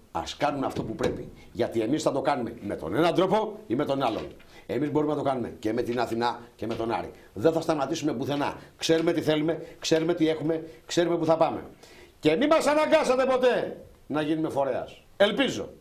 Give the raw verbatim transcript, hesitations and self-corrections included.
Ας κάνουν αυτό που πρέπει. Γιατί εμείς θα το κάνουμε με τον έναν τρόπο ή με τον άλλον. Εμείς μπορούμε να το κάνουμε και με την Αθηνά και με τον Άρη. Δεν θα σταματήσουμε πουθενά. Ξέρουμε τι θέλουμε, ξέρουμε τι έχουμε, ξέρουμε που θα πάμε. Και μην μας αναγκάσατε ποτέ να γίνουμε φορέας. Ελπίζω.